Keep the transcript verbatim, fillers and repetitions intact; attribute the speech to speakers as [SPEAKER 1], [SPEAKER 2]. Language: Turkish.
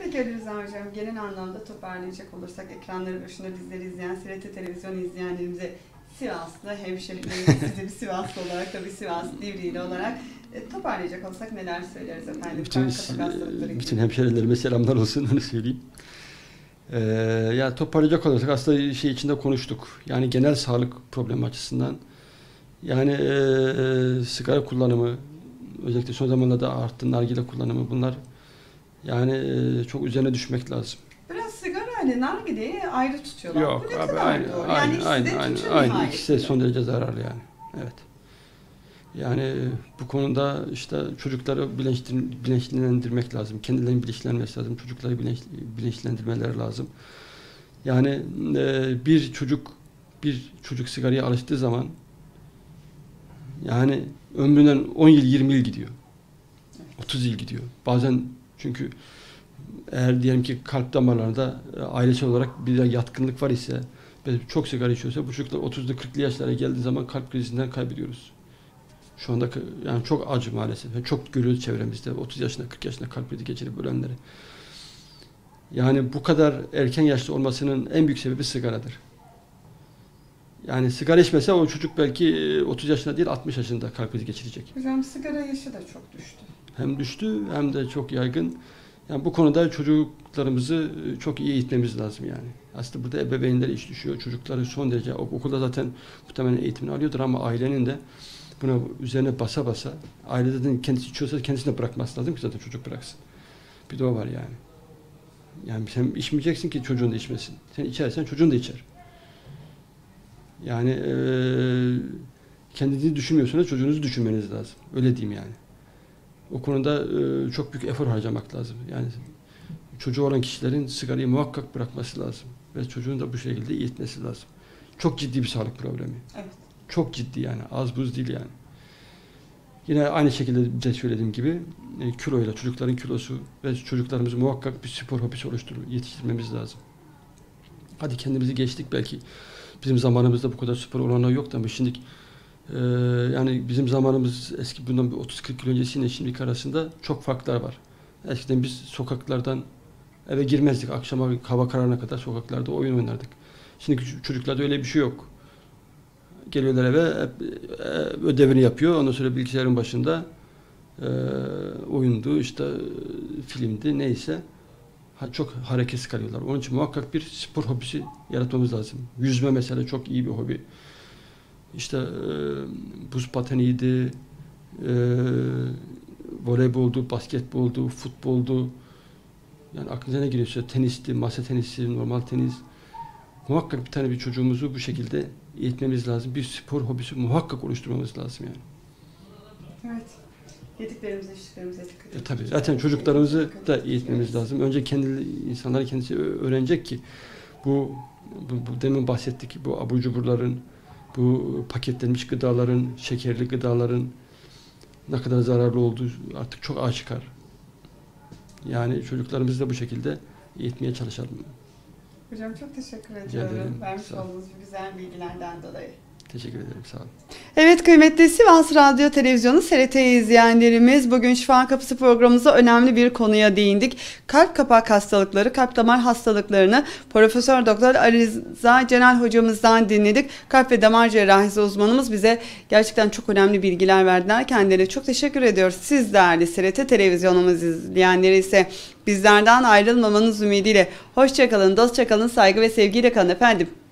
[SPEAKER 1] Peki Ali Rıza Hocam, genel anlamda toparlayacak olursak ekranları başında bizleri izleyen, S R T televizyon izleyenlerimize Sivaslı hemşehrilerimiz, size bir Sivaslı olarak da bir Sivas Divriği olarak e, toparlayacak olsak neler söyleriz efendim?
[SPEAKER 2] Bütün, bütün hemşehrilerime selamlar olsun, onu söyleyeyim. Ee, ya toparlayacak olursak aslında şey içinde konuştuk. Yani genel sağlık problemi açısından. Yani e, sigara kullanımı, özellikle son zamanlarda arttı, nargile kullanımı, bunlar yani e, çok üzerine düşmek lazım.
[SPEAKER 1] Biraz sigara ile nargileyi ayrı tutuyorlar.
[SPEAKER 2] Yok abi, aynı, aynı, aynı, aynı, aynı, aynı. İkisi de son derece zararlı yani. Evet. Yani bu konuda işte çocukları bilinçlendirmek lazım. Kendilerinin bilinçlenmesi lazım. Çocukları bilinç, bilinçlendirmeleri lazım. Yani e, bir çocuk bir çocuk sigaraya alıştığı zaman yani ömründen on yıl yirmi yıl gidiyor. otuz yıl gidiyor. Bazen çünkü eğer diyelim ki kalp damarlarında ailesel olarak bir yatkınlık var ise ve çok sigara içiyorsa bu çocuklar otuzlu kırklı yaşlara geldiği zaman kalp krizinden kaybediyoruz. Şu anda yani çok acı maalesef. Yani çok görüyoruz çevremizde otuz yaşında kırk yaşında kalp krizi geçirip ölenleri. Yani bu kadar erken yaşta olmasının en büyük sebebi sigaradır. Yani sigara içmese o çocuk belki otuz yaşında değil altmış yaşında kalp krizi geçirecek.
[SPEAKER 1] Hocam sigara yaşı da çok düştü.
[SPEAKER 2] Hem düştü hem de çok yaygın. Yani bu konuda çocuklarımızı çok iyi eğitmemiz lazım yani. Aslında burada ebeveynlere iş düşüyor. Çocukları son derece okulda zaten muhtemelen eğitimini alıyordur ama ailenin de buna üzerine basa basa, ailede de kendisi içiyorsa kendisine bırakması lazım ki zaten çocuk bıraksın. Bir de o var yani. Yani sen içmeyeceksin ki çocuğun da içmesin. Sen içersen çocuğun da içer. Yani e, kendinizi düşünmüyorsanız çocuğunuzu düşünmeniz lazım. Öyle diyeyim yani. O konuda e, çok büyük efor harcamak lazım. Yani çocuğu olan kişilerin sigarayı muhakkak bırakması lazım. Ve çocuğun da bu şekilde eğitmesi lazım. Çok ciddi bir sağlık problemi.
[SPEAKER 1] Evet. Çok
[SPEAKER 2] ciddi yani. Az buz değil yani. Yine aynı şekilde de söylediğim gibi e, kiloyla, çocukların kilosu ve çocuklarımızı muhakkak bir spor hobisi oluşturup yetiştirmemiz lazım. Hadi kendimizi geçtik belki. Bizim zamanımızda bu kadar spor olanağı yoktu ama şimdi e, yani bizim zamanımız eski bundan bir otuz kırk yıl öncesiyle şimdiki arasında çok farklar var. Eskiden biz sokaklardan eve girmezdik. Akşama hava kararına kadar sokaklarda oyun oynardık. Şimdi çocuklarda öyle bir şey yok. Geliyorlar eve, ödevini yapıyor. Ondan sonra bilgisayarın başında e, oyundu, işte filmdi, neyse. Ha, çok hareketsiz kalıyorlar. Onun için muhakkak bir spor hobisi yaratmamız lazım. Yüzme mesela çok iyi bir hobi. İşte e, buz pateniydi, e, voleyboldu, basketboldu, futboldu. Yani aklınıza ne geliyorsa tenisti, masa tenisi, normal tenis. Muhakkak bir tane bir çocuğumuzu bu şekilde eğitmemiz lazım. Bir spor hobisi muhakkak oluşturmamız lazım yani.
[SPEAKER 1] Evet. Yediklerimize, içtiklerimize dikkat edin.
[SPEAKER 2] E, tabii. Zaten çocuklarımızı da eğitmemiz lazım. Önce kendi insanları kendisi öğrenecek ki bu, bu, bu demin bahsettik bu abur cuburların, bu paketlenmiş gıdaların, şekerli gıdaların ne kadar zararlı olduğu artık çok aşikar. Yani çocuklarımızı da bu şekilde eğitmeye çalışalım.
[SPEAKER 1] Hocam çok teşekkür ediyorum. Vermiş olduğunuz bu güzel bilgilerden dolayı.
[SPEAKER 2] Teşekkür ederim. Sağ olun.
[SPEAKER 1] Evet kıymetli Sivas Radyo Televizyonu S R T izleyenlerimiz, bugün Şifa Kapısı programımızda önemli bir konuya değindik. Kalp kapak hastalıkları, kalp damar hastalıklarını Profesör Doktor Ali Rıza Cenel hocamızdan dinledik. Kalp ve damar cerrahisi uzmanımız bize gerçekten çok önemli bilgiler verdiler. Kendilerine çok teşekkür ediyoruz. Siz değerli S R T televizyonumuz izleyenleri ise bizlerden ayrılmamanız ümidiyle hoşça kalın, dostça kalın, saygı ve sevgiyle kalın efendim.